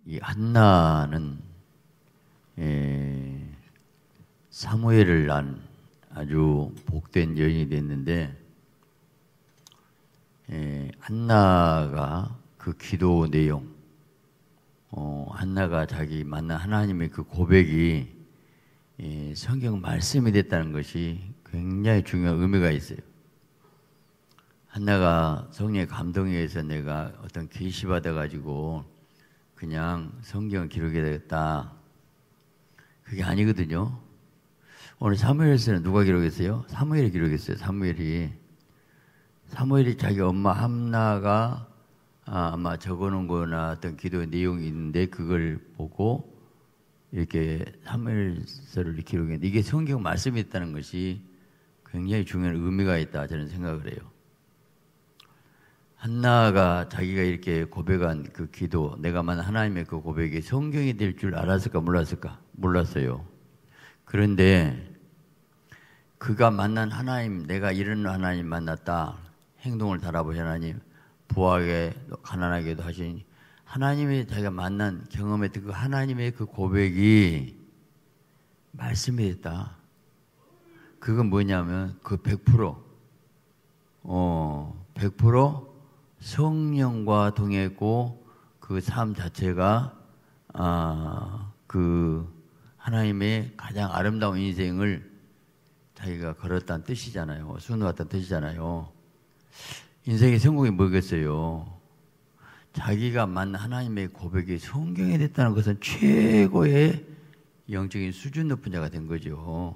이 한나는 사무엘을 낳은 아주 복된 여인이 됐는데, 한나가 그 기도 내용, 한나가 자기 만난 하나님의 그 고백이 성경 말씀이 됐다는 것이 굉장히 중요한 의미가 있어요. 한나가 성령의 감동에 의해서 내가 어떤 계시 받아가지고 그냥 성경 기록이 되겠다, 그게 아니거든요. 오늘 사무엘서는 누가 기록했어요? 사무엘이 기록했어요. 사무엘이 자기 엄마 한나가 아마 적어놓은 거나 어떤 기도의 내용이 있는데 그걸 보고 이렇게 사무엘서를 기록했는데, 이게 성경 말씀이 있다는 것이 굉장히 중요한 의미가 있다, 저는 생각을 해요. 한나가 자기가 이렇게 고백한 그 기도, 내가 만난 하나님의 그 고백이 성경이 될 줄 알았을까 몰랐을까? 몰랐어요. 그런데 그가 만난 하나님, 내가 이런 하나님 만났다, 행동을 달아보신 하나님, 부하게 가난하게도 하신 하나님의 자기가 만난 경험했던 그 하나님의 그 고백이 말씀이 됐다. 그건 뭐냐면 그 100% 성령과 동행했고 그 삶 자체가 그 하나님의 가장 아름다운 인생을 자기가 걸었다는 뜻이잖아요. 순응했다는 뜻이잖아요. 인생의 성공이 뭐겠어요? 자기가 만난 하나님의 고백이 성경에 됐다는 것은 최고의 영적인 수준 높은 자가 된 거죠.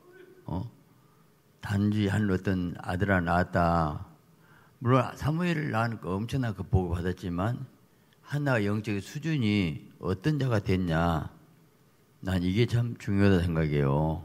단지 한 어떤 아들 하나 낳았다. 물론 사무엘을 낳으니까 엄청난 그 복을 받았지만 한나가 영적인 수준이 어떤 자가 됐냐, 난 이게 참 중요하다 생각해요.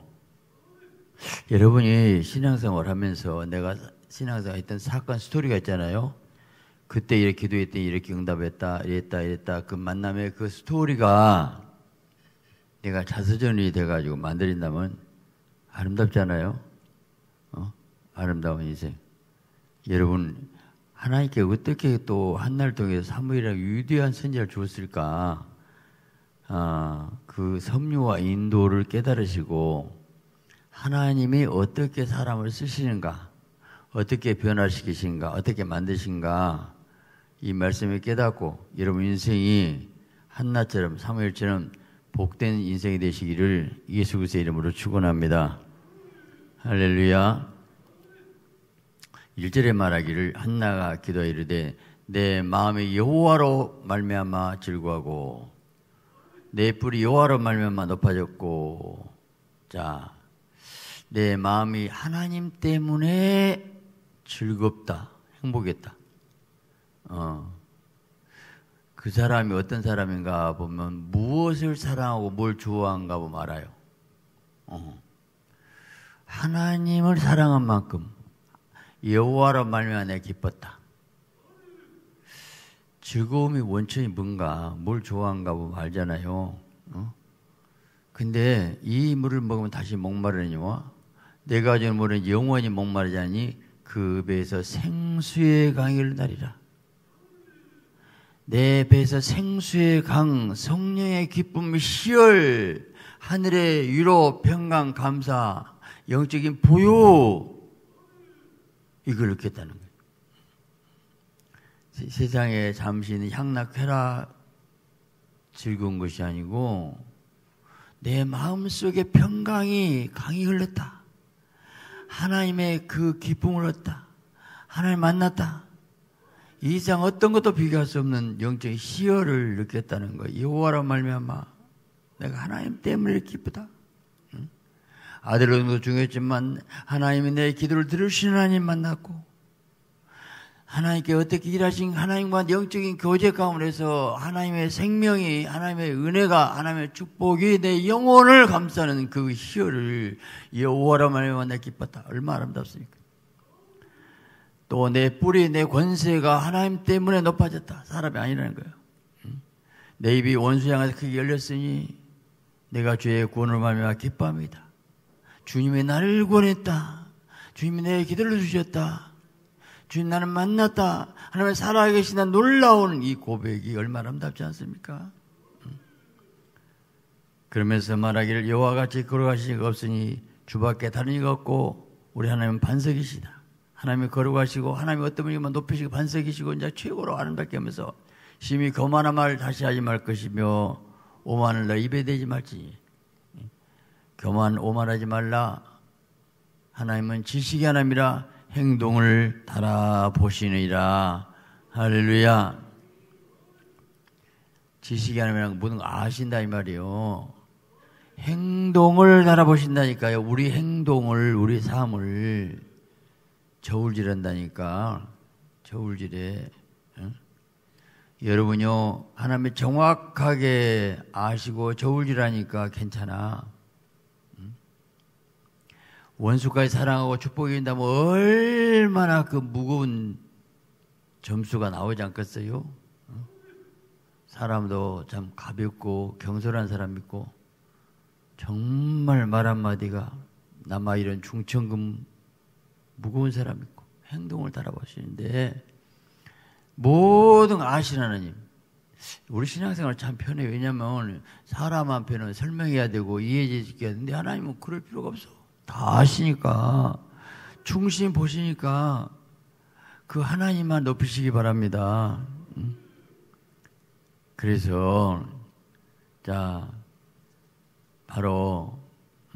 여러분이 신앙생활 하면서 내가 신앙생활 했던 사건 스토리가 있잖아요. 그때 이렇게 기도했더니 이렇게 응답했다, 이랬다 그 만남의 그 스토리가 내가 자서전이 돼가지고 만들어진다면 아름답잖아요. 아름다운 인생. 여러분, 하나님께 어떻게 또 한나를 통해서 사무엘이라는 위대한 선지자를 주었을까? 그 섭리와 인도를 깨달으시고 하나님이 어떻게 사람을 쓰시는가, 어떻게 변화시키신가, 어떻게 만드신가, 이 말씀을 깨닫고 여러분 인생이 한나처럼 사무엘처럼 복된 인생이 되시기를 예수 그리스도의 이름으로 축원합니다. 할렐루야. 1절에 말하기를 한나가 기도하여 이르되 내 마음이 여호와로 말미암아 즐거워하고 내 뿔이 여호와로 말미암아 높아졌고, 자, 내 마음이 하나님 때문에 즐겁다, 행복했다. 그 사람이 어떤 사람인가 보면 무엇을 사랑하고 뭘 좋아한가 보면 알아요. 하나님을 사랑한 만큼 여호와로 말미암아 내가 기뻤다. 즐거움이 원천이 뭔가, 뭘 좋아한가 보면 알잖아요. 근데 이 물을 먹으면 다시 목마르니와 내가 준 물은 영원히 목마르지 않니 그 배에서 생수의 강이 흐르나리라. 내 배에서 생수의 강, 성령의 기쁨, 희열, 하늘의 위로, 평강, 감사, 영적인 보유, 이걸 느꼈다는 거예요. 세상에 잠시 있는 향락, 쾌락, 즐거운 것이 아니고 내 마음속에 평강이, 강이 흘렀다. 하나님의 그 기쁨을 얻었다. 하나님 만났다. 이 이상 어떤 것도 비교할 수 없는 영적인 희열을 느꼈다는 거예요. 여호와로 말미암아 내가 하나님 때문에 기쁘다. 아들로도 중요했지만 하나님이 내 기도를 들으시는 하나님 만났고, 하나님께 어떻게 일하신 하나님과 영적인 교제 가운데서 하나님의 생명이, 하나님의 은혜가, 하나님의 축복이 내 영혼을 감싸는 그 희열을 여호와로 말미암아 내가 기뻤다. 얼마나 아름답습니까? 또 내 뿔이, 내 권세가 하나님 때문에 높아졌다. 사람이 아니라는 거예요. 내 입이 원수 향해서 크게 열렸으니 내가 주의 구원을 말미암아 기뻐합니다. 주님이 나를 구원했다. 주님이 내 기도를 주셨다. 주님 나는 만났다. 하나님의 살아계시다. 놀라운 이 고백이 얼마나 아름답지 않습니까? 그러면서 말하기를 여호와 같이 거룩하신 이가 없으니 주밖에 다른 이가 없고 우리 하나님은 반석이시다. 하나님이 거룩하시고 하나님이 어떤 분이면 높이시고 반석이시고 이제 최고로 아름답게 하면서 심히 거만한 말 다시 하지 말 것이며 오만을 너 입에 대지 말지. 오만하지 말라. 하나님은 지식의 하나님이라 행동을 달아보시느니라. 할렐루야. 지식의 하나님이란 모든 거 아신다 이 말이에요. 행동을 달아보신다니까요. 우리 행동을, 우리 삶을 저울질한다니까. 저울질해. 응? 여러분요, 하나님이 정확하게 아시고 저울질하니까 괜찮아. 응? 원수까지 사랑하고 축복이 된다면 얼마나 그 무거운 점수가 나오지 않겠어요? 응? 사람도 참 가볍고 경솔한 사람 있고 정말 말 한마디가 남아 이런 중천금 무거운 사람 있고 행동을 따라보시는데 모든 아시는 하나님. 우리 신앙생활 참 편해요. 왜냐하면 사람 앞에는 설명해야 되고 이해해야 되는데 하나님은 그럴 필요가 없어. 다 아시니까 충실히 보시니까 그 하나님만 높이시기 바랍니다. 그래서 자 바로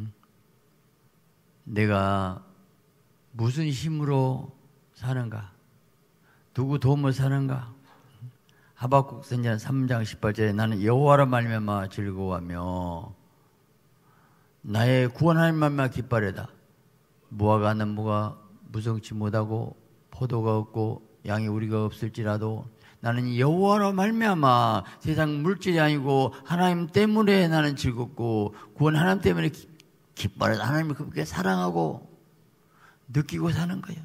내가 무슨 힘으로 사는가? 누구 도움을 사는가? 하박국 선지자 3장 18절에 나는 여호와로 말미암아 즐거워하며 나의 구원하는 말미암아 기뻐하리다. 무화과 나무가 무성치 못하고 포도가 없고 양이 우리가 없을지라도 나는 여호와로 말미암아 세상 물질이 아니고 하나님 때문에 나는 즐겁고 구원 하나님 때문에 기뻐하리다. 하나님을 그렇게 사랑하고 느끼고 사는 거예요.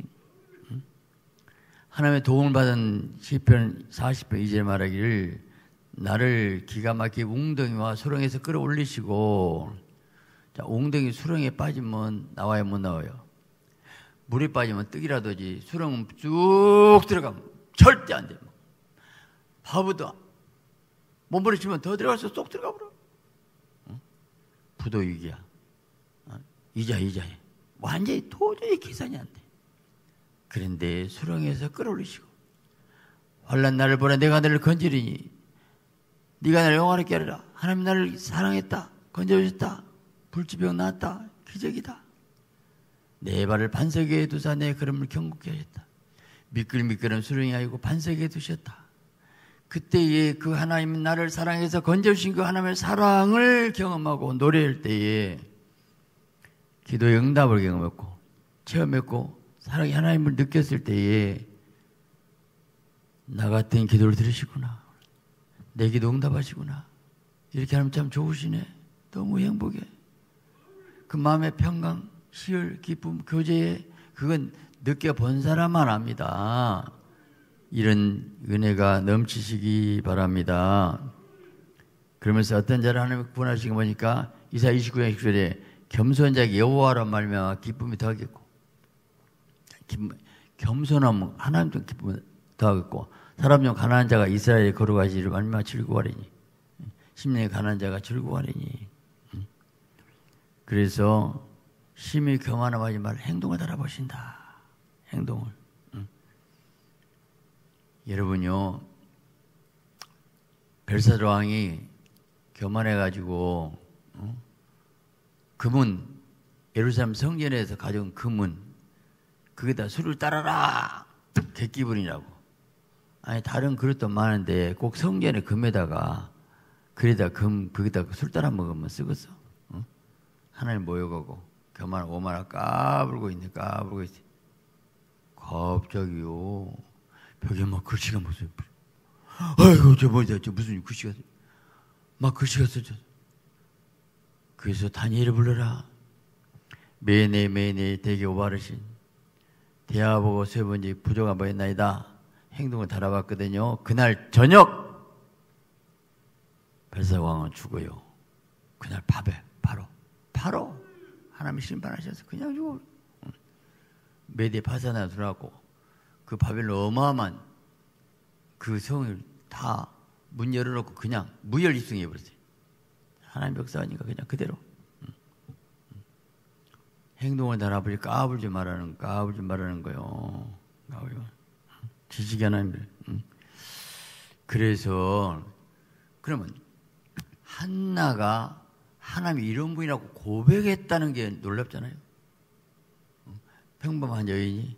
하나님의 도움을 받은 시편 40편 2절 말하기를 나를 기가 막히게 웅덩이와 수렁에서 끌어올리시고 자, 웅덩이 수렁에 빠지면 나와야 못 나와요. 물에 빠지면 뜨기라도지 수렁은 쭉 들어가면 절대 안 돼요. 바보도 몸부림치면 더 들어가서 쏙 들어가 버려. 부도이기야. 이자해. 완전히 도저히 계산이 안 돼. 그런데 수렁에서 끌어올리시고 환난 나를 보내 내가 너를 건지리니 네가 나를 영화롭게 하리라. 하나님 나를 사랑했다. 건져주셨다. 불치병 나았다. 기적이다. 내 발을 반석 위에 두사 내 걸음을 경고케 하셨다. 미끌미끌한 수렁이 아니고 반석 위에 두셨다. 그때에 그 하나님은 나를 사랑해서 건져주신 그 하나님의 사랑을 경험하고 노래할 때에 기도의 응답을 경험했고 체험했고 사랑의 하나님을 느꼈을 때에 나 같은 기도를 들으시구나. 내 기도 응답하시구나. 이렇게 하면 참 좋으시네. 너무 행복해. 그 마음의 평강, 희열, 기쁨, 교제에 그건 느껴본 사람만 압니다. 이런 은혜가 넘치시기 바랍니다. 그러면서 어떤 자를 하나님이 구원하시는 거 보니까 이사야 29장 29절에 겸손한 자에게 여호와로 말미암아 기쁨이 더하겠고 겸손하면 하나님도 기쁨이 더하겠고 사람 중 가난한 자가 이스라엘의 거룩하시기를 말미암아 즐거워하리니 심령의 가난한 자가 즐거워하리니 그래서 심히 교만하지 말 행동을 달아보신다. 행동을. 여러분요 벨사르 왕이 교만해가지고 금은 예루살렘 성전에서 가져온 금은 그게다 술을 따라라 객기분이라고. 아니 다른 그릇도 많은데 꼭 성전에 금에다가 그래다 거기다 술 따라 먹으면 쓰겠어. 하나님 모여가고 교만 오만을 까불고 있네. 갑자기요 벽에 막 글씨가 무슨 아이고 저 무슨 글씨가 막 글씨가 써져. 그래서 다니엘을 불러라. 매네 대개 오바르신 대하보고 세 번째 부조가 뭐였나이다. 행동을 달아봤거든요. 그날 저녁 벨사왕은 죽어요. 그날 밤에 바로 하나님이 심판하셔서 그냥 죽어. 메대 파사나 들어가고 그 바벨론 어마어마한 그 성을 다 문 열어놓고 그냥 무혈 입성해 버렸어요. 하나님 역사하니까 그냥 그대로. 행동을 달아버리 까불지 말라는 거요. 지식이 하나님들. 그래서 그러면 한나가 하나님이 이런 분이라고 고백했다는 게 놀랍잖아요. 평범한 여인이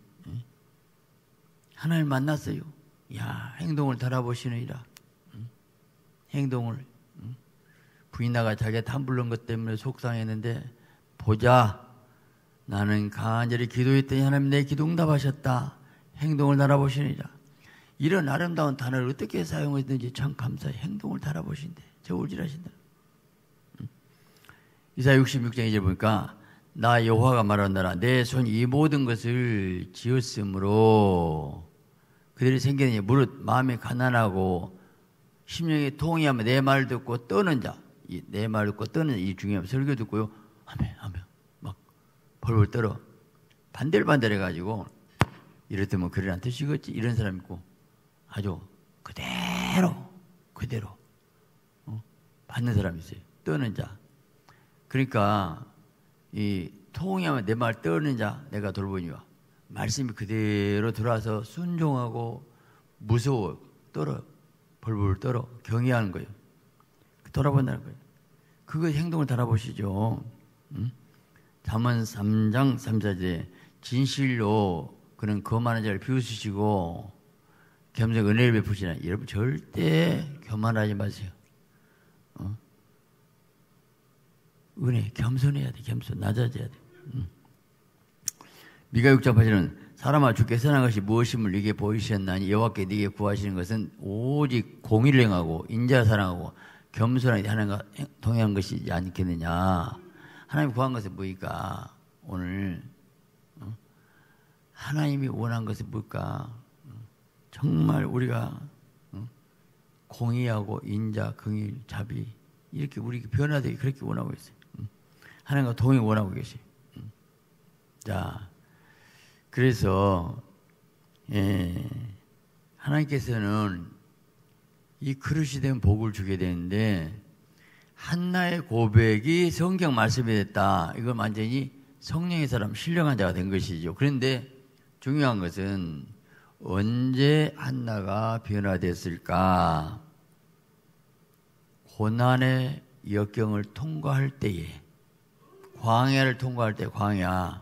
하나님을 만났어요. 야, 행동을 달아보시느니라. 행동을. 부인나가 자기가 탐불는 것 때문에 속상했는데 보자, 나는 간절히 기도했더니 하나님 내 기도 응답하셨다. 행동을 달아보시느니라. 이런 아름다운 단어를 어떻게 사용했는지 참 감사해. 행동을 달아보신대. 저울질하신다. 이사야 66장 2절 보니까 나 여호와가 말한다라. 내 손이 이 모든 것을 지었으므로 그들이 생기느니 무릇 마음이 가난하고 심령이 통이하며 내 말을 듣고 떠는 자. 내 말을 듣고 떠는 자. 이 중요한 설교 듣고요. 아멘 막 벌벌 떨어. 반들반들 해가지고 이랬더면 그러란 뜻이겠지. 이런 사람 있고 아주 그대로 받는 사람이 있어요. 떠는 자. 그러니까 이 통이하면 내 말 떠는 자 내가 돌보니와 말씀이 그대로 들어와서 순종하고 무서워 떨어 벌벌 떨어 경외하는 거예요. 돌아본다는 거예요. 그거 행동을 달아보시죠. 잠언 3장 3절에 진실로 그는 거만한 자를 비웃으시고 겸손 은혜를 베푸시나. 여러분 절대 교만하지 마세요. 은혜, 겸손해야 돼. 겸손, 낮아져야 돼. 미가 6장 8절은 사람아 주께 선한 것이 무엇임을 네게 보이셨나니 여호와께 네게 구하시는 것은 오직 공의를 행하고 인자를 사랑하고 겸손하게 하는 것 동의한 것이지 않겠느냐. 하나님 구한 것은 뭐일까? 오늘 하나님이 원한 것은 뭘까? 정말 우리가 공의하고 인자, 긍휼, 자비 이렇게 우리 변화되기 그렇게 원하고 있어요. 하나님과 동의 원하고 계시. 자, 그래서 하나님께서는 이 그릇이 된 복을 주게 되는데 한나의 고백이 성경 말씀이 됐다. 이건 완전히 성령의 사람, 신령한 자가 된 것이죠. 그런데 중요한 것은 언제 한나가 변화됐을까? 고난의 역경을 통과할 때에, 광야를 통과할 때, 광야.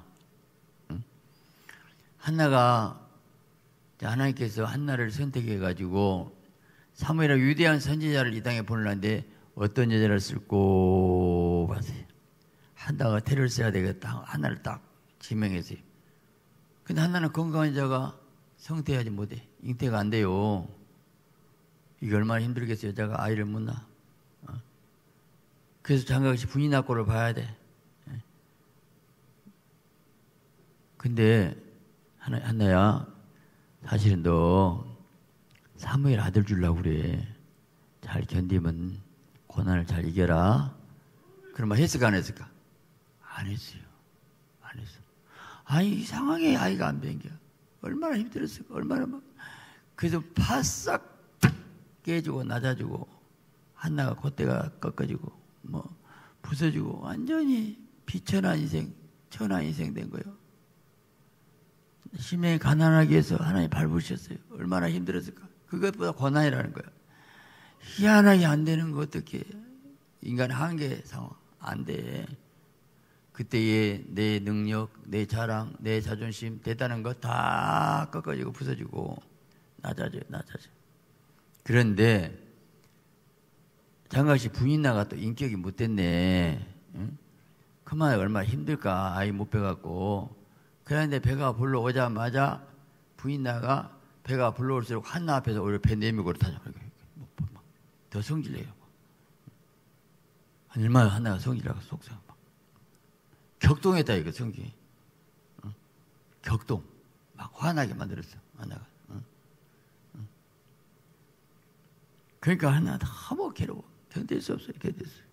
한나가 하나님께서 한나를 선택해가지고 사무엘이라 위대한 선지자를 이 땅에 보내는데 어떤 여자를 쓸고 봤어요. 한나가 태를 써야 되겠다. 한나를 딱 지명했어요. 근데 한나는 건강한 여자가 성태하지 못해. 잉태가 안 돼요. 이게 얼마나 힘들겠어요. 여자가 아이를 못 낳아. 그래서 장가같이 분이 낳고를 봐야 돼. 근데 한나야, 사실은 너 사무엘 아들 주려고 그래. 잘 견디면 고난을 잘 이겨라. 그런 말 했을까 안 했을까? 안 했어요. 안 했어. 아니 이상하게 아이가 안 변겨. 얼마나 힘들었을까. 얼마나 막. 그래서 바싹 깨지고 낮아지고 한나가 콧대가 꺾어지고 뭐 부서지고 완전히 비천한 인생, 천한 인생 된 거예요. 심령이 가난하게 해서 하나님 밟으셨어요. 얼마나 힘들었을까. 그것보다 고난이라는 거야. 희한하게 안 되는 거 어떻게. 인간의 한계 상황 안 돼. 그때의 내 능력, 내 자랑, 내 자존심 됐다는 거 다 꺾어지고 부서지고 낮아져. 그런데 장가씨 부인나가 또 인격이 못됐네. 응? 그만 얼마나 힘들까. 아이 못 배갖고. 그런데 배가 불러오자마자 부인나가 배가 불러올수록 한나 앞에서 오히려 배 내밀고 타자. 더 성질내요. 얼마나 한나가 성질나가 속상. 격동했다 이거 성질이. 격동. 막 화나게 만들었어. 한나가. 그러니까 한나가 너무 괴로워. 견딜 수 없어요. 견딜 수.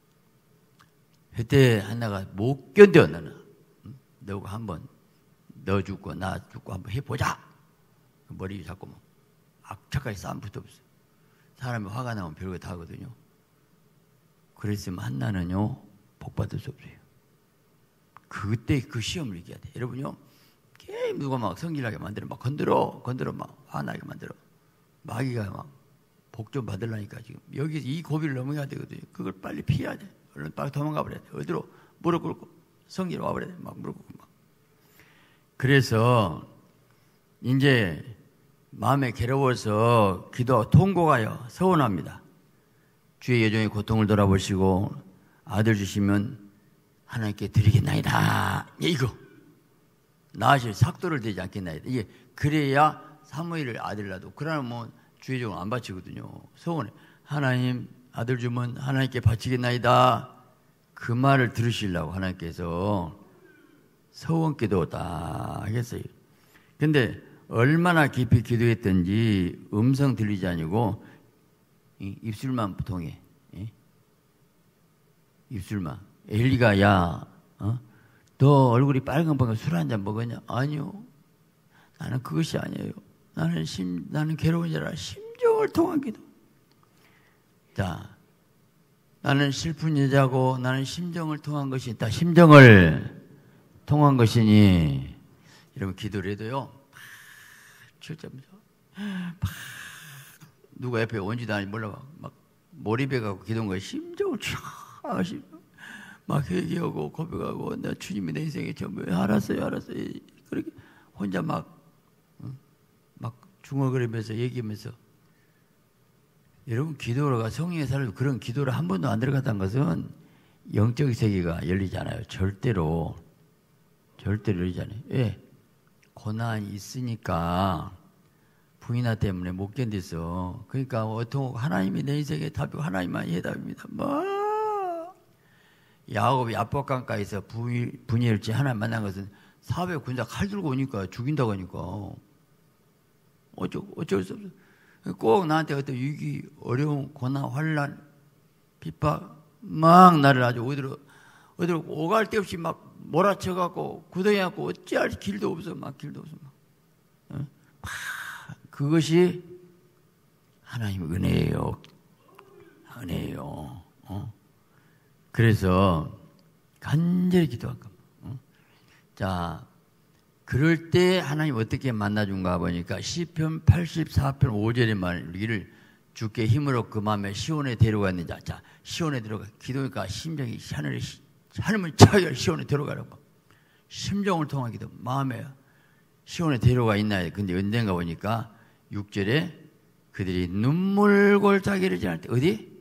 그때 한나가 못 견뎌 나는. 너가 한번 너 죽고 나 죽고 한번 해보자. 머리 잡고 뭐 악착같이 싸움 붙어 없어. 사람이 화가 나면 별거 다 하거든요. 그랬으면 한나는요 복받을 수 없어요. 그때 그 시험을 이겨야 돼. 여러분요, 게임 누가 막 성질나게 만들어, 막 건드려 막 화나게 만들어. 마귀가 막 복 좀 받으려니까 지금 여기서 이 고비를 넘어가야 되거든요. 그걸 빨리 피해야 돼. 얼른 빨리 도망가 버려야 돼. 어디로 무릎 꿇고 성질 와버려야 돼. 막 무릎 꿇고 막. 그래서 이제 마음에 괴로워서 기도 통곡하여 서원합니다. 주의 여종의 고통을 돌아보시고 아들 주시면 하나님께 드리겠나이다. 이거 나으실 삭도를 되지 않겠나이다. 이게 그래야 사무엘을 아들 낳아도 그러나 뭐 주의 종은 안 바치거든요. 서원해. 하나님 아들 주면 하나님께 바치겠나이다. 그 말을 들으시려고 하나님께서 서원기도 다 하겠어요. 근데 얼마나 깊이 기도했던지 음성 들리지 아니고 입술만 통해. 입술만. 엘리가 야, 너 얼굴이 빨간색으로 술 한잔 먹었냐? 아니요. 나는 그것이 아니에요. 나는 괴로운 자라 심정을 통한 기도. 자, 나는 슬픈 여자고 나는 심정을 통한 것이 있다. 심정을 통한 것이니 여러분 기도를 해도요. 출자면서 누가 옆에 온지도 아니 몰라 막 몰입해 갖고 기도한 거예요. 심정을 촥 막 회개하고 고백하고 나 주님이 내 인생에 전부 알았어요. 그렇게 혼자 막 중얼거리면서 얘기하면서 여러분 기도가 성령의 살아도 그런 기도를 한 번도 안 들어갔다는 것은 영적 세계가 열리지 않아요. 절대로 열리지 않아요. 예. 고난이 있으니까 부인아 때문에 못 견디서 그러니까 어통 하나님이 내 인생의 답이고 하나님만이 해답입니다. 뭐 야곱이 압박강가에서 분이엘지 하나님 만난 것은 400 군사 칼 들고 오니까 죽인다고 하니까 어쩔 수 없어. 꼭 나한테 어떤 위기, 어려움, 고난, 환난, 핍박 막 나를 아주 어디로 오갈 데 없이 막 몰아쳐갖고 구덩이갖고 어찌할 길도 없어. 막 길도 없어. 막. 그것이 하나님의 은혜예요. 은혜예요. 그래서 간절히 기도한 겁니다. 자, 그럴 때 하나님 어떻게 만나준가 보니까 시편 84편 5절의 말을 주께 힘으로 그 마음에 시온에 데려가는 자 시온에 들어가 기도니까 심정이 하늘을 차게 시온에 데려가라고 심정을 통한 기도 마음에 시온에 데려가 있나요? 근데 언젠가 보니까 6절에 그들이 눈물 골짜기를 지날 때 어디?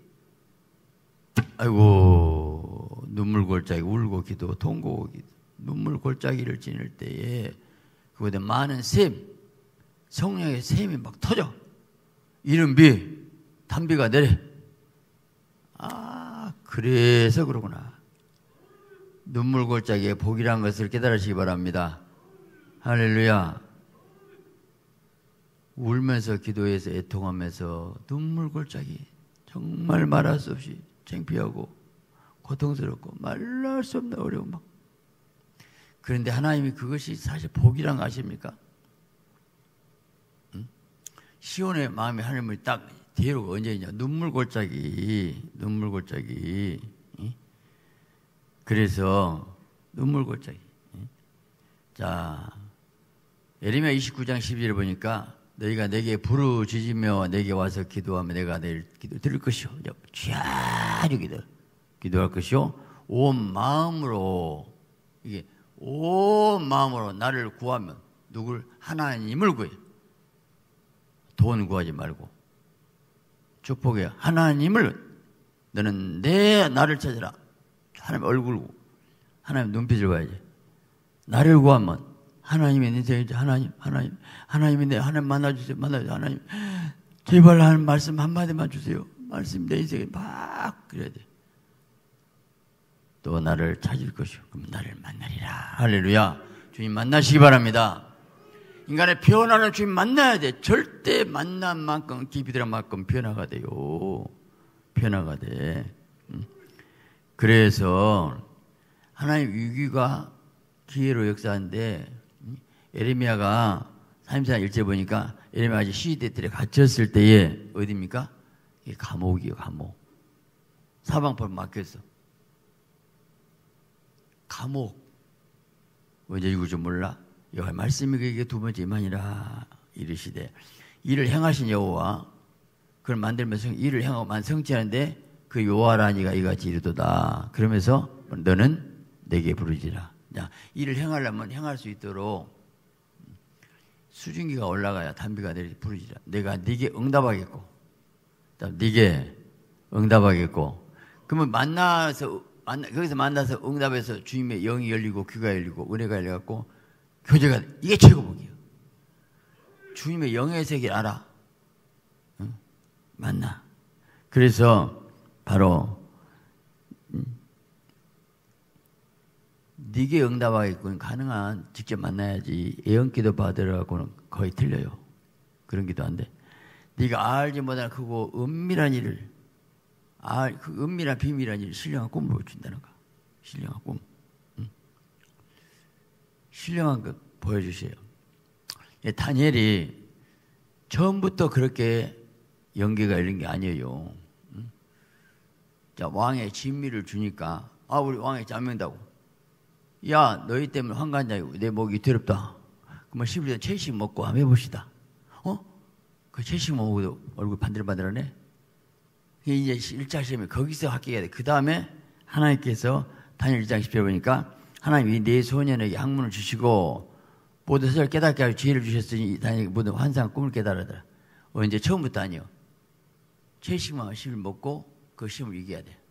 아이고 눈물 골짜기 울고 기도 통곡 기도 눈물 골짜기를 지낼 때에 그보다 많은 샘 성령의 샘이 막 터져 이른 비 단비가 내려. 그래서 그러구나. 눈물 골짜기에 복이라는 것을 깨달으시기 바랍니다. 할렐루야. 울면서 기도해서 애통하면서 눈물 골짜기 정말 말할 수 없이 창피하고 고통스럽고 말할 수 없는 어려움 막. 그런데 하나님이 그것이 사실 복이란 거 아십니까? 시온의 마음에 하나님을 딱 데려가 언제 있냐? 눈물 골짜기. 그래서 눈물 골짜기. 자, 예레미야 29장 12절에 보니까 너희가 내게 부르짖으며 내게 와서 기도하면 내가 내 기도 들을 것이요. 아주 기도할 것이요. 온 마음으로 이게 온 마음으로 나를 구하면 누굴? 하나님을 구해. 돈 구하지 말고 축복해. 하나님을 너는 나를 찾으라. 하나님 얼굴 하나님 눈빛을 봐야지. 나를 구하면 하나님의 인생이지. 하나님이 내 하나님 만나주세요. 하나님 제발 하나님 말씀 한마디만 주세요. 말씀 내 인생에 막 그래야 돼. 또 나를 찾을 것이요. 그럼 나를 만나리라. 할렐루야. 주님 만나시기 바랍니다. 인간의 변화는 주님 만나야 돼. 절대 만난 만큼 깊이 들어간 만큼 변화가 돼요. 변화가 돼. 그래서 하나님 위기가 기회로 역사하는데 예레미야가 34장 1절 보니까 예레미야가 시대들에 갇혔을 때에 어디입니까? 이게 감옥이에요. 감옥. 사방팔 막혔어. 감옥. 언제 이거 좀 몰라? 여호와의 말씀이 그에게 두 번째 임하니라 이르시되 이를 행하신 여호와 그걸 만들면서 일을 행하고 성취하는데 그 여호와라니가 이같이 이르도다. 그러면서 너는 내게 부르지라. 자, 일을 행하려면 행할 수 있도록 수증기가 올라가야 담비가 내리 부르지라. 내가 네게 응답하겠고, 네게 응답하겠고. 그러면 거기서 만나서 응답해서 주님의 영이 열리고 귀가 열리고 은혜가 열려갖고 교제가 이게 최고복이에요. 주님의 영의 세계를 알아. 응? 만나. 그래서 바로 네게 응답하겠군 가능한 직접 만나야지. 애언기도 받으라고는 거의 틀려요. 그런 기도 안 돼. 네가 알지 못하는 크고 은밀한 일을 그 은밀한 비밀한 일을 신령한 꿈을 보여준다는 거. 신령한 꿈. 신령한 것 보여주세요. 다니엘이 처음부터 그렇게 연계가 열린 게 아니에요. 자, 왕의 진미를 주니까 우리 왕이 잠명다고. 야, 너희 때문에 환관자이고 내 목이 더럽다. 그러면 11년 채식 먹고 한번 해봅시다. 그 채식 먹어도 얼굴 반들반들하네. 이제 1차 시험에 거기서 합격해야 돼. 그 다음에 하나님께서 다니엘 1장 10절 보니까 하나님이 네 소년에게 학문을 주시고 모든 것을 깨닫게 하고 지혜를 주셨으니 다니엘이 모든 환상 꿈을 깨달으더라. 이제 처음부터 아니요. 채식만 시험을 먹고 그 시험을 이겨야 돼.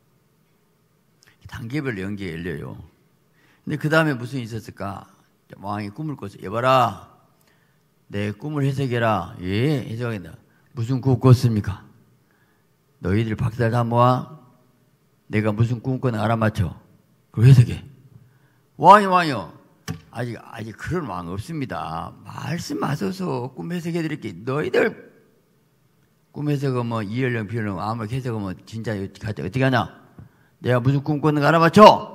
단계별로 연계가 열려요. 근데 그 다음에 무슨 일이 있었을까? 왕이 꿈을 꿨어. 여봐라, 내 꿈을 해석해라. 예, 해석한다. 무슨 꿈을 꿨습니까? 너희들 박사를 다 모아. 내가 무슨 꿈을 꿨는지 알아맞혀. 그리고 해석해. 왕이요. 아직 그런 왕 없습니다. 말씀하소서 꿈 해석해드릴게. 너희들 꿈 해석은 뭐 이연령 비연령 아무리 해석은 뭐 진짜 어떻게 하냐? 내가 무슨 꿈 꿨는지 알아맞혀.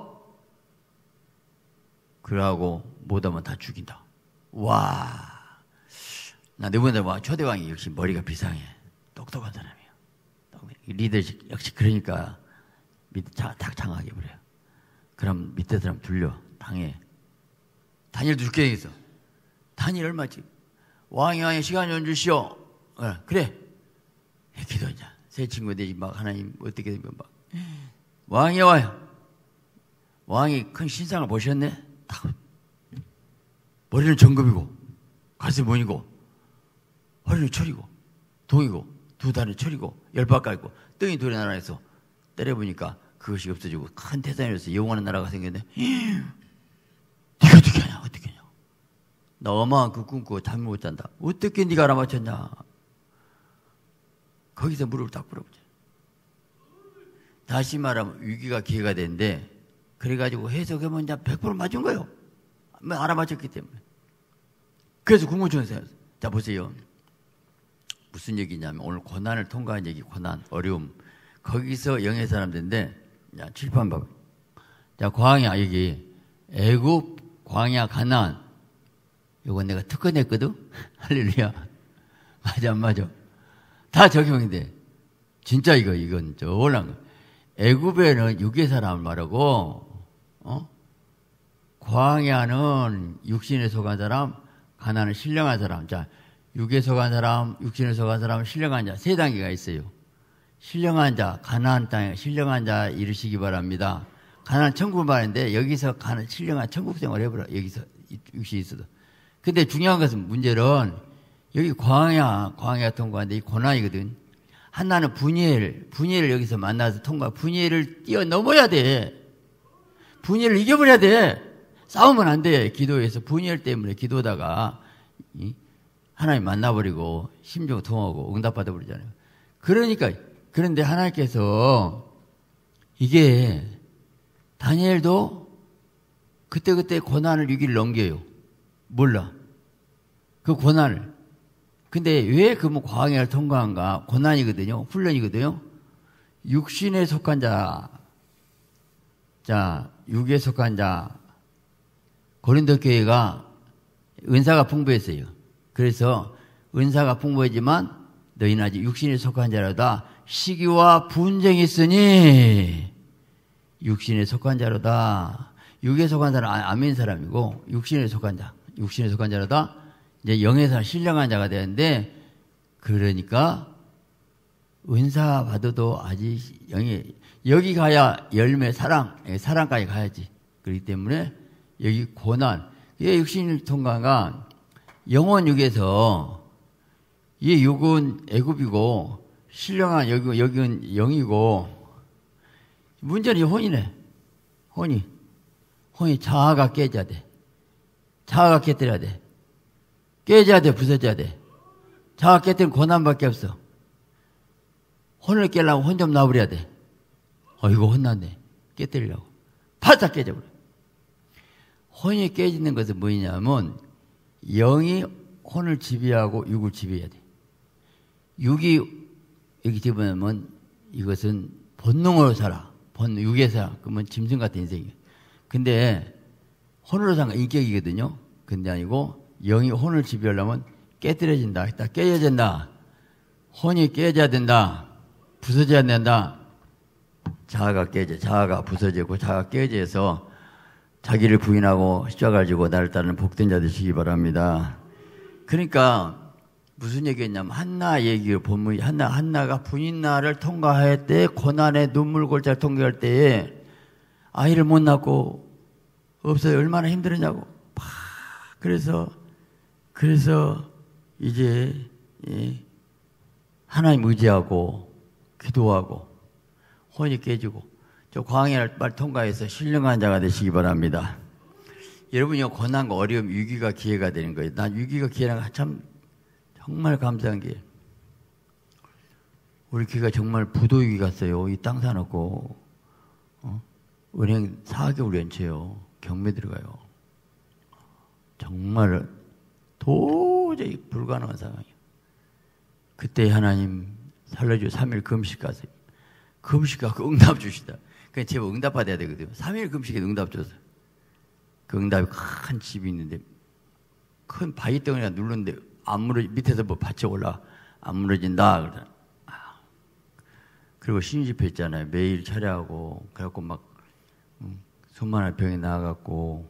그러고 못하면 다 죽인다. 와, 나 내보다 와 초대왕이 역시 머리가 비상해. 똑똑한 사람이야. 리더십 역시 그러니까 밑에 딱 장악해 버려요. 그럼 밑에 사람 둘려 당해. 다니엘도 죽게 되겠어. 다니엘 얼마지? 왕이 시간 좀 주시오. 그래. 기도하자. 새 친구 되지 막 하나님 어떻게 되면 막 왕이 와요. 왕이 큰 신상을 보셨네. 딱 머리는 정금이고 가슴이 모이고 허리는 철이고 동이고 두 다리는 철이고 열바가 있고 뜬이 돌의 나라에서 때려보니까 그것이 없어지고 큰 태산이로서 영원한 나라가 생겼네. 네가 어떻게 하냐? 나 어마한 그 꿈꾸고 잠을 못 잔다. 어떻게 네가 알아맞혔냐? 거기서 무릎을 딱 꿇어보자. 다시 말하면 위기가 기회가 되는데 그래가지고 해석하면 이제 100% 맞은 거예요. 알아맞혔기 때문에. 그래서 국무총리가 자 보세요. 무슨 얘기냐면 오늘 고난을 통과한 얘기, 고난, 어려움. 거기서 영의 사람들인데 자, 칠판 봐봐. 자, 광야 여기 애굽, 광야, 가나안. 이건 내가 특허냈거든. 할렐루야. 맞아 안 맞아? 다 적용인데 진짜 이건 저 올라간 거. 애굽에는 육의 사람을 말하고 광야는 육신에 속한 사람, 가나안은 신령한 사람. 자, 육에 속한 사람, 육신에 속한 사람, 신령한 자 세 단계가 있어요. 신령한 자, 가나안 땅에 신령한 자 이르시기 바랍니다. 가나안 천국을 말하는데 여기서 신령한 천국 생활을 해보라. 여기서 육신이 있어도. 근데 중요한 것은 문제는 여기 광야 통과하는데 이 고난이거든. 하나는 분예를 여기서 만나서 분예를 뛰어넘어야 돼. 분예를 이겨버려야 돼. 싸우면 안 돼. 기도에서 분예 때문에 기도다가 하나님 만나버리고 심정 통하고 응답받아버리잖아요. 그런데 하나님께서 이게 다니엘도 그때 고난을 위기를 넘겨요. 몰라. 그 고난을. 근데 왜 그 광야를 통과한가? 고난이거든요. 훈련이거든요. 육신에 속한 자, 육에 속한 자, 고린도 교회가 은사가 풍부했어요. 그래서 은사가 풍부하지만 너희는 아직 육신에 속한 자라다 시기와 분쟁이 있으니 육신에 속한 자로다. 육에 속한 자는 안 믿는 사람이고 육신에 속한 자, 육신에 속한 자로다. 이제 영에서 신령한 자가 되는데 그러니까 은사 받아도 아직 영이 여기 가야 열매 사랑까지 가야지. 그렇기 때문에 여기 고난, 이 육신을 통과가 영원 육에서 이 육은 애굽이고 신령한 여기는 영이고 문제는 이 혼이네. 혼이 자아가 깨져야 돼. 자아가 깨뜨려야 돼. 깨져야 돼. 부서져야 돼. 자아가 깨뜨리면 고난밖에 없어. 혼을 깨려면 혼 좀 놔버려야 돼. 이거 혼났네. 깨뜨리려고. 바짝 깨져버려. 혼이 깨지는 것은 뭐냐면 영이 혼을 지배하고 육을 지배해야 돼. 육이 여기 집어넣으면 이것은 본능으로 살아. 육에 살아. 그러면 짐승 같은 인생이에요. 근데 혼으로 사는 인격이거든요. 근데 아니고 영이 혼을 지배하려면 깨뜨려진다. 깨져야 된다. 혼이 깨져야 된다. 부서져야 된다. 자아가 깨져. 자아가 부서지고 자아가 깨져서 자기를 부인하고 십자가를 지고 나를 따르는 복된 자 되시기 바랍니다. 그러니까 무슨 얘기였냐면 한나 얘기를 본문이 한나가 분인날을 통과할 때 고난의 눈물 골짜기를 통과할 때에 아이를 못 낳고 없어요. 얼마나 힘들었냐고. 그래서 이제 하나님 의지하고 기도하고 혼이 깨지고 저 광야를 빨리 통과해서 신령한 자가 되시기 바랍니다. 여러분이 고난과 어려움, 위기가 기회가 되는 거예요. 난 위기가 기회가 참 정말 감사한 게 우리 교회가 정말 부도위기 갔어요. 이 땅 사놓고 은행 4개월 연체요. 경매 들어가요. 정말 도저히 불가능한 상황이에요. 그때 하나님 살려줘 3일 금식 가세요. 금식 가고 응답 주시다. 그냥 제발 응답 받아야 되거든요. 3일 금식에 응답 줬어요. 그 응답이 큰 집이 있는데 큰 바위 덩어리가 누르는데 밑에서 뭐 밭이 올라 안 무너진다 그러잖아. 그리고 신집회 있잖아요. 매일 차례하고 그래갖고 막 수많은 병이 나아갖고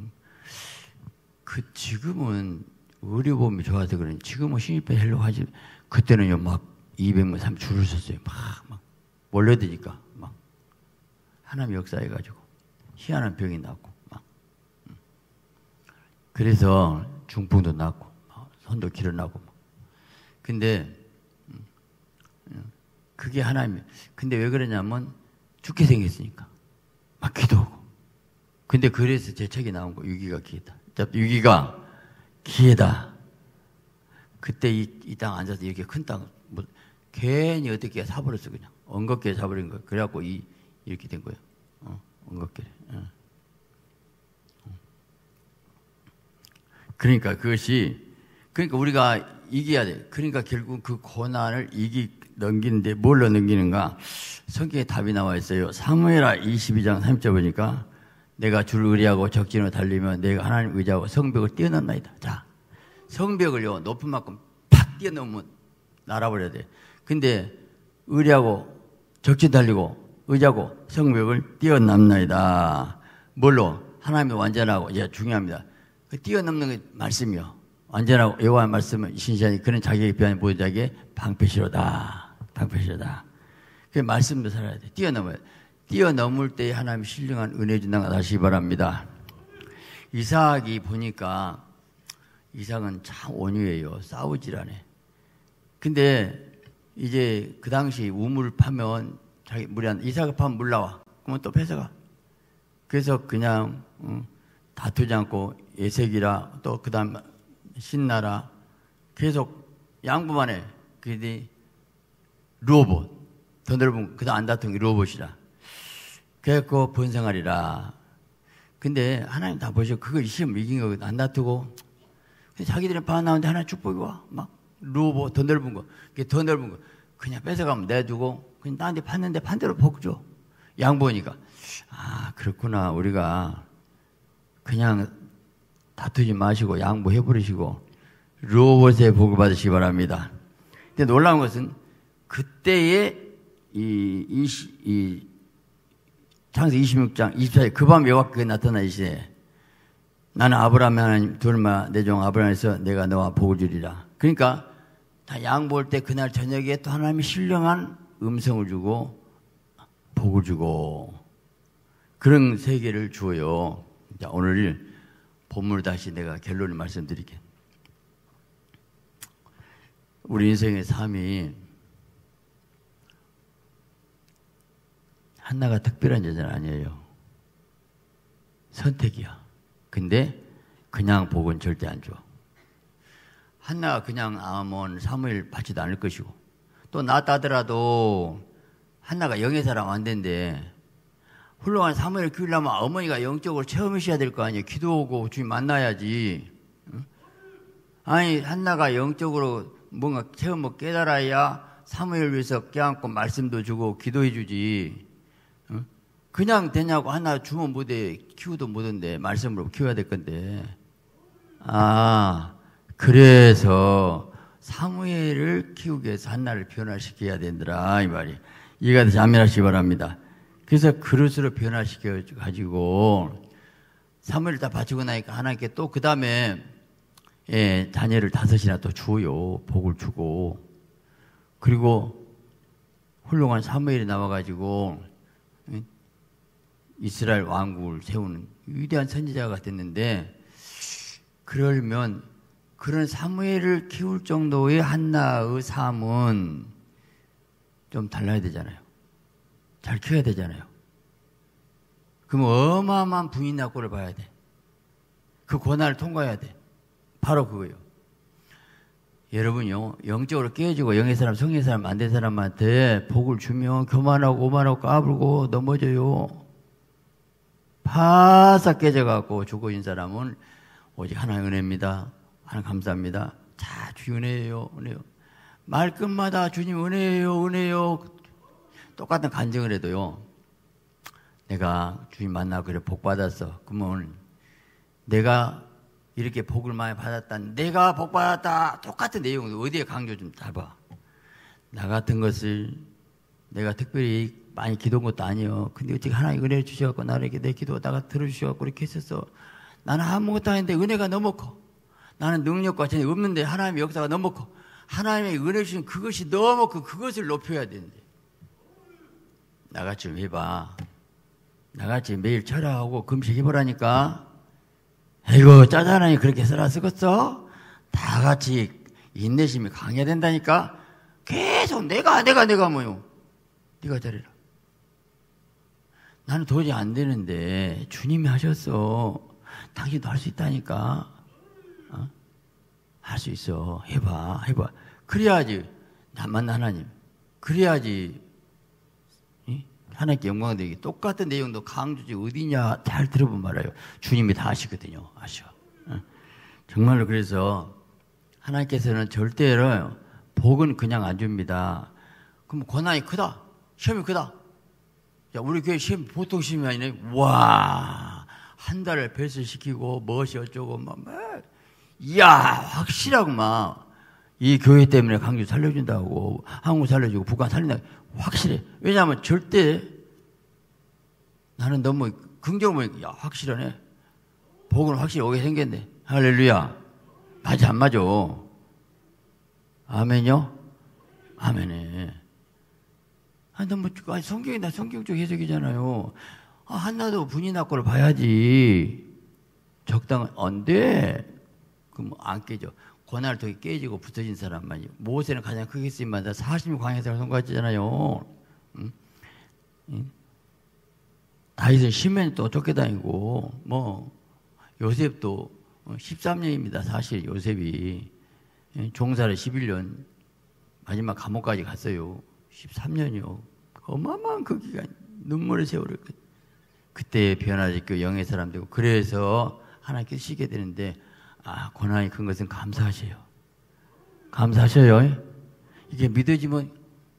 지금은 의료보험이 좋아서 그런지 지금은 신집회 하려고 하지. 그때는요 막 200명 3 줄을 섰어요. 막 몰려드니까 막 하나님 역사해가지고 희한한 병이 났고 막 그래서 중풍도 났고 손도 길어나고 막. 근데 그게 하나님. 근데 왜 그러냐면 죽게 생겼으니까 막 기도하고. 근데 그래서 제 책이 나온 거 위기가 기회다. 위기가 기회다. 그때 이 땅 앉아서 이렇게 큰 땅 뭐 괜히 어떻게 사버렸어 그냥 엉겁게 사버린 거예요. 그래갖고 이렇게 된 거예요. 엉겁게. 그러니까 그러니까 우리가 이겨야 돼. 그러니까 결국 그 고난을 넘기는데 뭘로 넘기는가? 성경에 답이 나와 있어요. 사무엘하 22장 3절 보니까 내가 주를 의리하고 적진으로 달리면 내가 하나님 의지하고 성벽을 뛰어넘나이다. 자, 성벽을요 높은 만큼 팍 뛰어넘으면 날아버려야 돼. 근데 의리하고 적진 달리고 의지하고 성벽을 뛰어넘나이다. 뭘로? 하나님의 완전하고 이제 중요합니다. 그 뛰어넘는 게 말씀이요. 완전하고 여호와의 말씀은 신실하니 그는 자기에게 비하는 모든 자에게 방패시로다. 방패시로다. 그 말씀도 살아야 돼. 뛰어넘어야 돼. 뛰어넘을 때 하나님 신령한 은혜 준다가 다시 바랍니다. 이삭이 보니까 이삭은 참 온유해요. 싸우질 않아. 근데 이제 그 당시 우물을 파면 자기 물이 안 이삭을 파면 물 나와. 그러면 또 뺏어가. 그래서 그냥 다투지 않고 예색이라 또 그 다음 신나라 계속 양보만 해. 그게 르호봇 더 넓은 그 다음 안 다툰 게 르호봇이라. 그래갖고 번성하리라. 근데 하나님 다 보시고 그걸 시험 이긴 거거든. 안 다투고 자기들은 반 나오는데 하나 축복이 와. 막 르호봇 더 넓은 거. 그게 더 넓은 거. 그냥 뺏어가면 내두고 그냥 나한테 팠는데 반대로 복 줘. 양보니까. 아 그렇구나. 우리가 그냥 다투지 마시고 양보해버리시고 르호봇의 복을 받으시기 바랍니다. 근데 놀라운 것은 그때에 이 창세기 26장 24절 그 밤 여호와께서 나타나시되 나는 아브라함의 하나님 둘마 내 종 아브라함에서 내가 너와 복을 주리라. 그러니까 다 양보할 때 그날 저녁에 또 하나님이 신령한 음성을 주고 복을 주고 그런 세계를 주어요. 자, 오늘 본문을 다시 내가 결론을 말씀드릴게요. 우리 인생의 삶이 한나가 특별한 여자는 아니에요. 선택이야. 근데 그냥 복은 절대 안 줘. 한나가 그냥 아몬, 사무엘 받지도 않을 것이고 또 낳았다더라도 한나가 영의 사람 안 된대. 훌륭한 사무엘을 키우려면 어머니가 영적으로 체험하셔야 될 거 아니에요. 기도하고 주님 만나야지. 아니 한나가 영적으로 뭔가 체험을 깨달아야 사무엘을 위해서 껴안고 말씀도 주고 기도해 주지. 그냥 되냐고 하나 주면 못해. 키우도 못한데 말씀으로 키워야 될 건데. 그래서 사무엘을 키우기 위해서 한나를 변화시켜야 된다 이 말이. 이해가 돼서 아멘하시기 바랍니다. 그래서 그릇으로 변화시켜 가지고 사무엘을 다 바치고 나니까 하나님께 또 그 다음에 자녀를 5이나 또 주어요. 복을 주고. 그리고 훌륭한 사무엘이 나와가지고 이스라엘 왕국을 세우는 위대한 선지자가 됐는데, 그러면 그런 사무엘을 키울 정도의 한나의 삶은 좀 달라야 되잖아요. 잘 키워야 되잖아요. 그럼 어마어마한 부인 낙고를 봐야 돼. 그 고난을 통과해야 돼. 바로 그거예요. 여러분요, 영적으로 깨지고 영의 사람, 성의 사람, 안 된 사람한테 복을 주면 교만하고 오만하고 까불고 넘어져요. 바싹 깨져갖고 죽어진 사람은 오직 하나의 은혜입니다. 하나님 감사합니다. 자, 주님 은혜예요, 은혜요. 말끝마다 주님 은혜예요, 은혜요. 똑같은 간증을 해도요, 내가 주님 만나 그래 복 받았어. 그러면 내가 이렇게 복을 많이 받았다, 내가 복 받았다, 똑같은 내용을 어디에 강조 좀 잡아. 나 같은 것을 내가 특별히 많이 기도한 것도 아니에요. 근데 어떻게 하나님 은혜를 주셔갖고 나를 이렇게 내 기도하다가 들어주셔갖고 이렇게 했었어. 나는 아무것도 아닌데 은혜가 너무 커. 나는 능력과 재능이 없는데 하나님의 역사가 너무 커. 하나님의 은혜 주신 그것이 너무 커. 그것을 높여야 되는데. 나같이 좀 해봐. 나같이 매일 철야하고 금식해보라니까. 아이고, 짜잔하니 그렇게 써라 쓰겠어? 다 같이 인내심이 강해야 된다니까? 계속 내가 뭐요? 네가 잘해라. 나는 도저히 안 되는데 주님이 하셨어. 당신도 할 수 있다니까. 할 수 있어. 해봐. 그래야지 나 만나 하나님. 그래야지 하나님께 영광 되기. 똑같은 내용도 강조지 어디냐 잘 들어보면 말아요. 주님이 다 아시거든요. 아셔. 정말로. 그래서 하나님께서는 절대로 복은 그냥 안 줍니다. 그럼 고난이 크다, 시험이 크다. 야, 우리 교회 시험 보통 시험이 아니네. 와, 한 달을 배설시키고 무엇이 어쩌고 막 이야, 확실하고 막 이 교회 때문에 강주 살려준다고, 한국 살려주고 북한 살린다고 확실해. 왜냐하면 절대 나는 너무 긍정을 보니까 야, 확실하네. 복은 확실히 오게 생겼네. 할렐루야. 맞아 안 맞아? 아멘요? 아멘에. 너무 성경이 다 성경적 해석이잖아요. 한나도 분이 낙고를 봐야지. 적당한 안 돼. 그럼 안 깨져. 고난을 통해 깨지고 붙어진 사람만이. 모세는 가장 크게 쓰임만 40년 광야생활을 통과했잖아요. 응? 다윗은 10년 또 쫓겨다니고, 요셉도 13년입니다. 사실 요셉이. 종사를 11년, 마지막 감옥까지 갔어요. 13년이요. 어마어마한 그 기간, 눈물의 세월을. 그때 변화시키고 영의 사람 되고, 그래서 하나님께서 쉬게 되는데, 고난이 큰 것은 감사하셔요. 감사하셔요. 이게 믿어지면,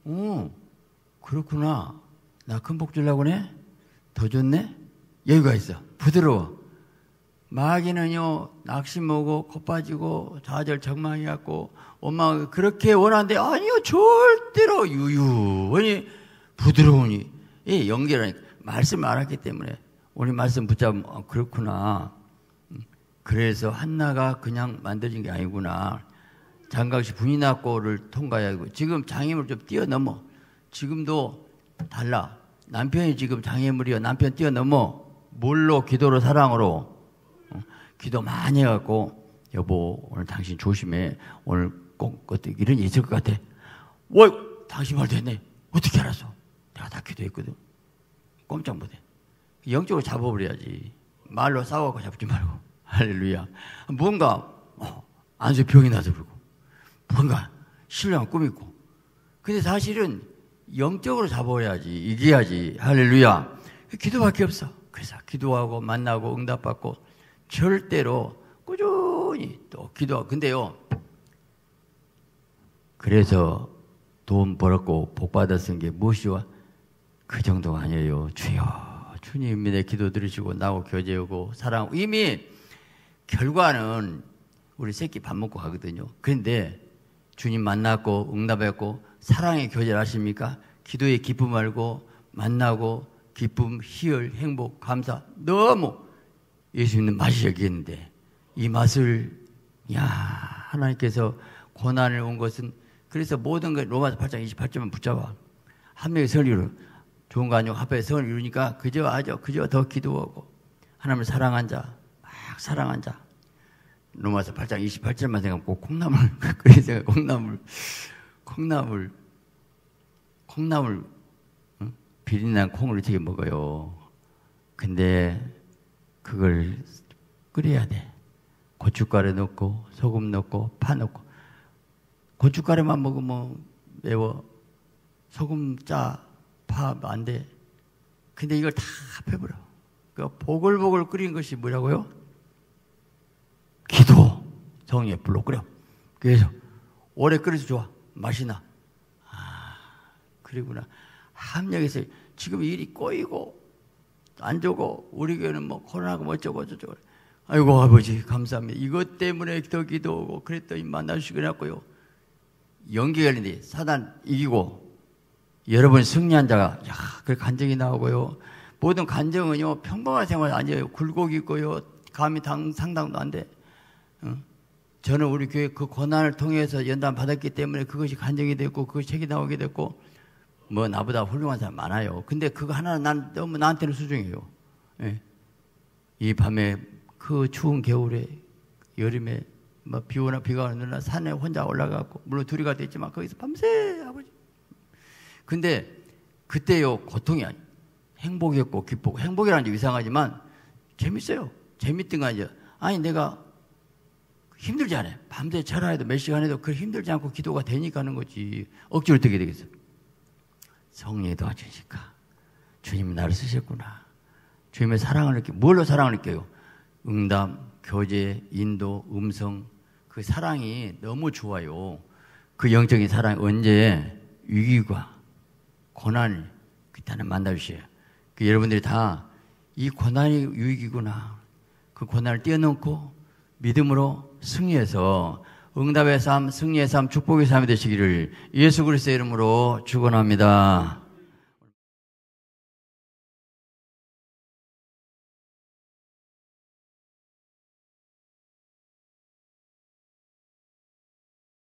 그렇구나. 나 큰 복 주려고 해? 더 좋네? 여유가 있어. 부드러워. 마귀는요, 낙심오고, 코 빠지고, 좌절 적망해갖고, 원망하고, 그렇게 원하는데, 아니요, 절대로 유유하니, 부드러우니, 예, 연결하니까, 말씀을 알았기 때문에, 우리 말씀 붙잡으면, 그렇구나. 그래서 한나가 그냥 만들어진 게 아니구나. 장가시 분이났고를 통과해야 하고, 지금 장애물을 좀 뛰어넘어. 지금도 달라. 남편이 지금 장애물이요. 남편 뛰어넘어. 뭘로? 기도로, 사랑으로. 기도 많이 해갖고, 여보, 오늘 당신 조심해. 오늘 꼭 어떻게 이런 일 있을 것 같아. 당신 말도 했네. 어떻게 알았어? 내가 다 기도했거든. 꼼짝 못해. 영적으로 잡아버려야지. 말로 싸워갖고 잡지 말고. 할렐루야. 뭔가 안수에 병이 나서 그러고, 뭔가 신령한 꿈이 있고. 근데 사실은 영적으로 잡아버려야지. 이겨야지. 할렐루야. 기도밖에 없어. 그래서 기도하고 만나고 응답받고 절대로 꾸준히 또 기도하고. 근데요, 그래서 돈 벌었고 복 받았은 게 무엇이와? 그 정도가 아니에요. 주여, 주님이 내 기도 들으시고 나하고 교제하고 사랑하고. 이미 결과는 우리 새끼 밥 먹고 가거든요. 그런데 주님 만났고 응답했고 사랑의 교제를 하십니까? 기도의 기쁨 알고 만나고 기쁨, 희열, 행복, 감사 너무 예수님은 맛이 여기있는데 이 맛을 하나님께서 고난을 온 것은 그래서 모든 것 로마서 8장 28절만 붙잡아. 한 명의 선을 이루 좋은 거 아니고 합해 선을 이루니까 그저 더 기도하고 하나님을 사랑한 자, 막 사랑한 자. 로마서 8장 28절만 생각하고 콩나물 그래서 콩나물 비린난 콩을 어떻게 먹어요. 근데 그걸 끓여야 돼. 고춧가루 넣고 소금 넣고 파 넣고. 고춧가루만 먹으면 매워. 소금 짜, 파 안 돼. 근데 이걸 다 합해버려. 그 보글보글 끓인 것이 뭐라고요? 기도. 성령의 불로 끓여. 그래서 오래 끓여서 좋아. 맛이 나. 그리구나. 함량에서 지금 일이 꼬이고 안 좋고 우리 교회는 뭐 코로나가 뭐 어쩌고 저쩌고. 아이고 아버지 감사합니다. 이것 때문에 더 기도하고 그랬더니 만날 수 있겠고요. 연기 열린데 사단 이기고 여러분 승리한 자가 그 간증이 나오고요. 모든 간증은요 평범한 생활 아니에요. 굴곡이 있고요. 감히 상당도 안 돼. 저는 우리 교회 그 고난을 통해서 연단 받았기 때문에 그것이 간증이 됐고 그것이 책이 나오게 됐고 뭐 나보다 훌륭한 사람 많아요. 근데 그거 하나는 너무 나한테는 수중해요. 예. 이 밤에 그 추운 겨울에 여름에 뭐 비 오나 비가 오는 날 산에 혼자 올라가고 물론 둘이 가도 있지만 거기서 밤새 아버지. 근데 그때요 고통이 아니에요. 행복이었고 기쁘고 행복이라는 게 이상하지만 재밌어요. 재밌던 거 아니죠. 아니 내가 힘들지 않아요. 밤새 철야해도 몇 시간 해도 그 힘들지 않고 기도가 되니까 하는 거지. 억지로 어떻게 되겠어요. 성령이 도와주니까 주님이 나를 쓰셨구나. 주님의 사랑을 느끼고 뭘로 사랑을 느껴요? 응답, 교제, 인도, 음성 그 사랑이 너무 좋아요. 그 영적인 사랑이 언제 위기가 고난을 그때는 만나주셔요. 그 여러분들이 다 이 고난이 위기구나. 그 고난을 뛰어넘고 믿음으로 승리해서 응답의 삶, 승리의 삶, 축복의 삶이 되시기를 예수 그리스도의 이름으로 축원합니다.